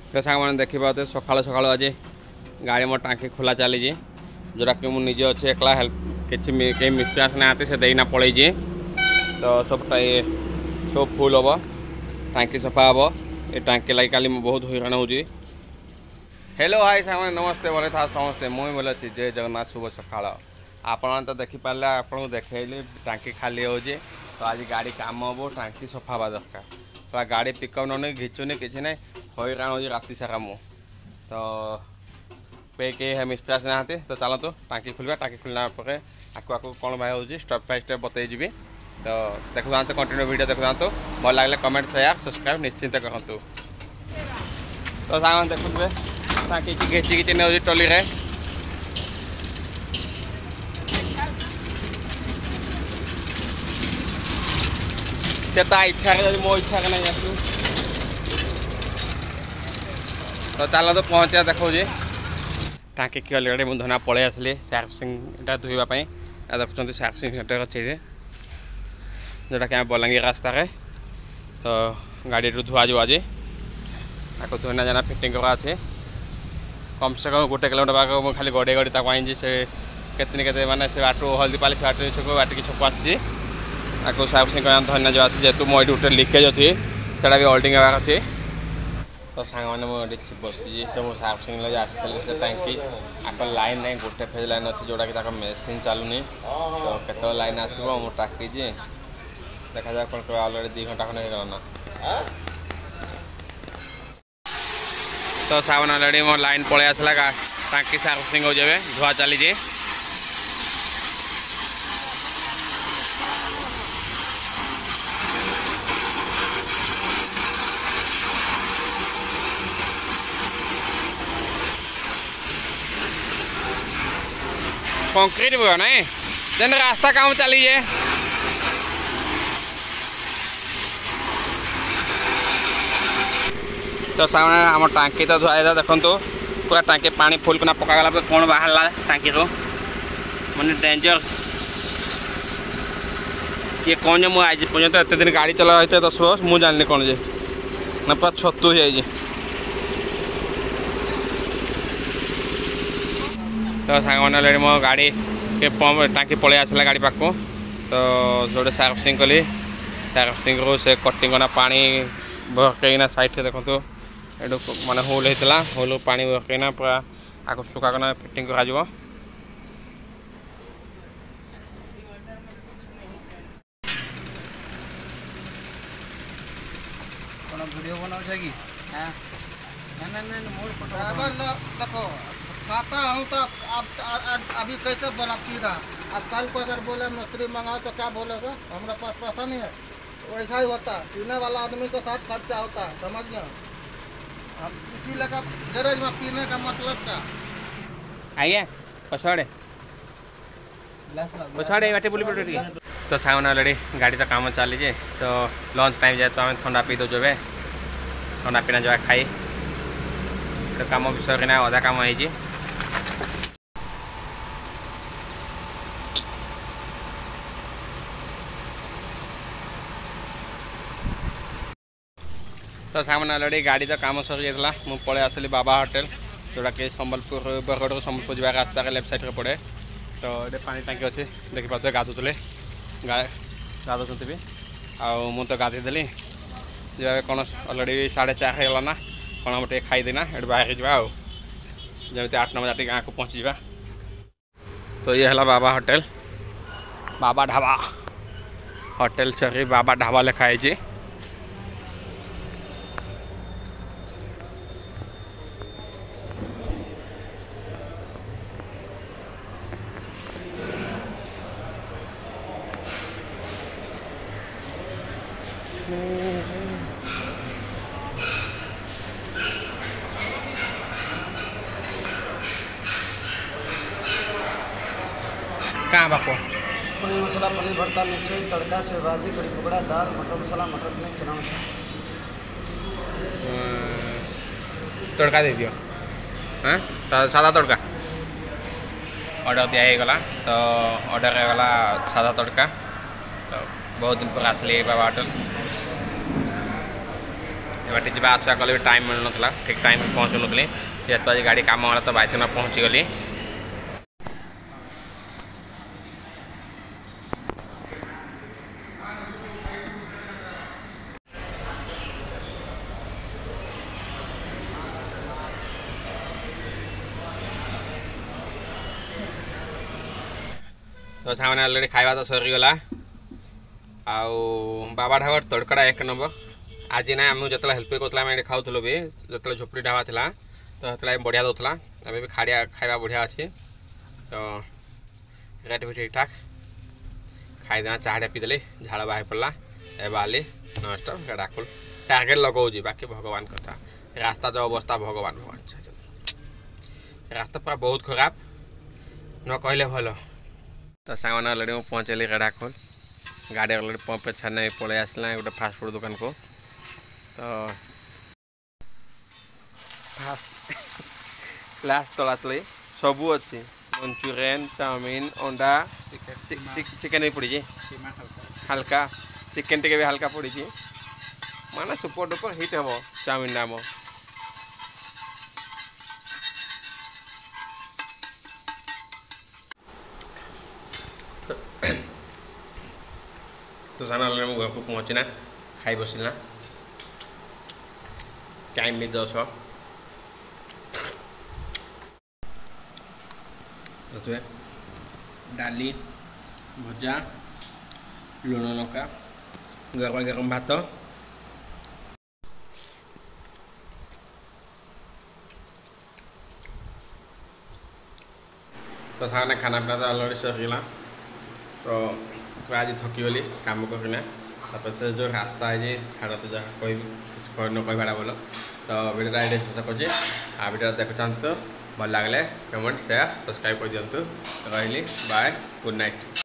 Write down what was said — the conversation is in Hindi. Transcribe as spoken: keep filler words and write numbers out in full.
तो सांग मैंने देखा सकाल सकाल आज गाड़ी मोर टाँकी खोला चली जोटा कि मुझे अच्छे एकला हेल्प कि मिस्त्री आसना से देना पड़े तो सब सब फुल हम टाँकी सफा हम ये टाँकी लगे काली बहुत हईराण हो। हेलो हाय सामान नमस्ते बोले था समस्ते मुई बोले अच्छी जय जगन्नाथ शुभ सकाल आपण तो देखिपारे आपको देखली टाँकी खाली हो तो आज गाड़ी काम हम टाँकी सफा हवा दरकार तो गाड़ी पिकअप न घिचुनी किसी ना हईराण हो राति सारा मु तो पे के मिस्त्री आसना तो चलतु टाँकी खोल टाँकी खोलना आपको आपको कौन भाई हो स्टेप बाय स्टेप बतई तो देखु था कंटिन्यू वीडियो देखु था भल लगे कमेंट शेयर सब्सक्राइब निश्चिंत करूँ। तो सामान देखुए टाँकी की घिची घिची ने टली रे से इच्छा मो इच्छा के नहीं आसू तो चलो तो पहुँचा देखो टाँकी की अलरेडी मुझे धना पलि आसली सर्विसिंग धोवाई देखुं सर्विसिंग सेंटर अच्छे जोटा कि बलांगीर रास्ता है तो गाड़ी धुआ जो आज आपको धोना जाना फिटिंग करा अच्छे कम से कम गोटे किलोमीटर पाक खाली गड़े गड़ी आई से केतनी केते माने से बाटू हल्दीपाली से बाटू छक बाटिकी छक आसी आपको सर्विसिंग करना धन्य जो अच्छी जेहतु मोटी गोटे लिकेज अच्छी से भी होल्डिंग होगा अच्छी तो सांग मैंने बसी सब सर्विसिंग लगे आसते से टाँकी आप लाइन नहीं गोटे फेज लाइन अच्छी जोटा कि मेसीन चलुनी तो केत लाइन आसो मुझे टाकी देखा जाए कौन कह अलरेडी दी घंटा खंडे हो ना तो सावन अलरेडी मो लाइन पलि आसला टाँकी सर्विसिंग हो जाए धुआ चली कंक्रीट बुआ ना जेन रास्ता काम चली है तो सामने आम टाँकी तो धुआ देखु पूरा टाँकी पानी फुल करना पकागला कौन बाहर टाँकी रो मैंने डेंजर ये कौन जो मुझे पर्यटन एत दिन गाड़ी चला दस वर्ष मुझे जानी कौन जे ना पूरा छतु हो तो सांग मैंने मो गाड़ी के पंप टाँकी पलि आसला गाड़ी पाक तो जो सर्विसिंग कली सर्विसिंग रू से कटिंग करना पानी बहकईना साइड देखो ये माने होल होता होल पानी बहकईना पूरा आगे सुखाकना फिटिंग करा वीडियो बनाओ कि हाँ नहीं नहीं मोर देखो खाता हूँ तो अब अभी कैसे बना पी रहा अब कल को अगर बोले मिस्त्री मंगाओ तो क्या बोलेगा हमारे पास पैसा नहीं है वैसा ही होता पीने वाला आदमी के साथ खर्चा होता है समझ गए हम इसी लगा गैरेज में पीने का मतलब क्या आइए पछाड़े पछाड़े बाटे बुली पड़े तो सामने ऑलरेडी गाड़ी तो काम चली तो लंच टाइम जाए तो आम ठंडा पी दो जब ठंडा पीना जो खाई तो काम विषय ना अधा काम है तो सामने ऑलरेडी गाड़ी तो काम सरी जाता मुझे पलि आसली बाबा होटेल जोटा कि संबलपुर बरगढ़ संबलपुर जब रास्ता के लेफ्ट साइड पड़े तो ये पानी टाँकी अच्छे देखिए गाधुले गाधुंट भी आउ तो गाधीदेली जब कौन अलरेडी साढ़े चार होगा ना कौन हम टे खाईदेना ये बाहर जावा जमी आठ नौ बजे गाँव को पहुँची जा तो ये है Baba hotel Baba Dhaba hotel sorry Baba Dhaba लिखाई कहाँ बाको पनीर मसाला पनीर भरता मिक्स तड़का सेव भाजी कड़ी पकौड़ा दाल मटर मसाला मटर पनीर चना तड़का दे दियो हाँ सादा तड़का ऑर्डर दिगला तो ऑर्डर होगा सादा तड़का तो बहुत दिन पर आसली बाबा होटल बाटे जा आसवा कले भी टाइम मिल ना ठीक टाइम पहुँचु नी जेहेतु आज गाड़ी कम होला तो बाइक पहुँची गली। तो सामने अलरेडी खाଇବା तो सरीगला आउ बाबा ढाबर तड़कड़ा एक नंबर आज ना आम जो हेल्प कर खाऊल भी जो झोपड़ी ढाबा था तो से बढ़िया दूसरा अभी भी खाड़िया खाଇବା बढ़िया अच्छे तो रेट भी ठीक ठाक खाईदेना चाहटा पीदे झाड़ बाहर पड़ा ए बाली नष्ट गाड़ा खोल टार्गेट लगाऊँ बाकी भगवान कथा रास्ता जो अवस्था भगवान भगवान रास्ता पूरा बहुत खराब न कहले भल। तो सांग अलरेडी मुझे पहुँचली रेढ़ा खोल गाड़ी अलरेडी पंप पे छाने पलि आसला गोटे फास्टफुड दुकान को तो लास्ट तला तली सबू अच्छी मंचूरियन चाउमिन अंडा चिकेन भी पड़ी हल्का चिकेन टे भी हल्का पड़ी माने सुपर डुपर हिट हम चाउमिन नाम तो साना घर को पहुँचना खाई बसना टाइम भी दस डाली भजा लुण लंका गरम गरम भात तो सामने खाना पीना तो अलरेडी सरीगला तो आज थकी गली कम करना से जो रास्ता है छाड़ तो जहाँ कह न कहवाटा बोल तो वीडियो ये शेष कर वीडियो देख चाहते तो भल लगे कमेंट शेयर सब्सक्राइब कर दिंतु रही बाय गुड नाइट।